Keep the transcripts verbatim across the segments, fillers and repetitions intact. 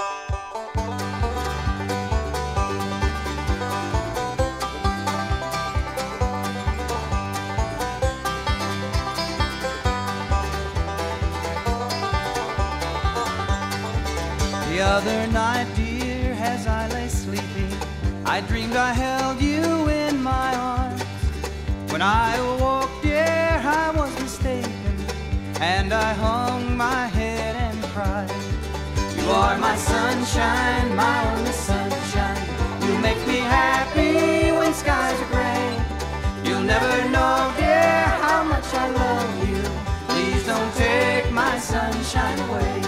The other night, dear, as I lay sleeping, I dreamed I held you in my arms. When I awoke, dear, I was mistaken, and I hung my head and cried. You are my sunshine, my only sunshine. You make me happy when skies are gray. You'll never know, dear, how much I love you. Please don't take my sunshine away.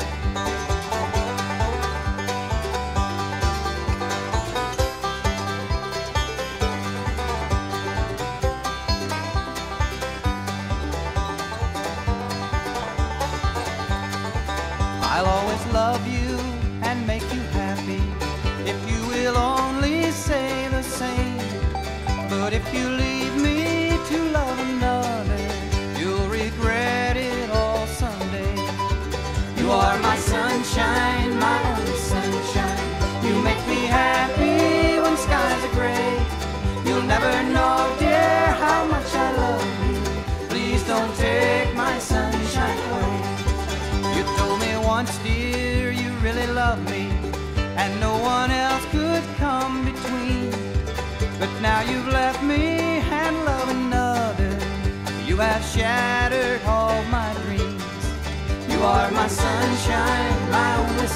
I'll always love you and make you happy if you will only say the same. But if you leave me to love another, you'll regret it all someday. You are my sunshine, my only sunshine. You make me happy when skies are gray. You'll never know, dear, how much I love you. Please don't take my sunshine away. You told me once, dear, you really loved me, and no one else could come between. But now you've left me and love another. You have shattered all my dreams. You are my sunshine, my only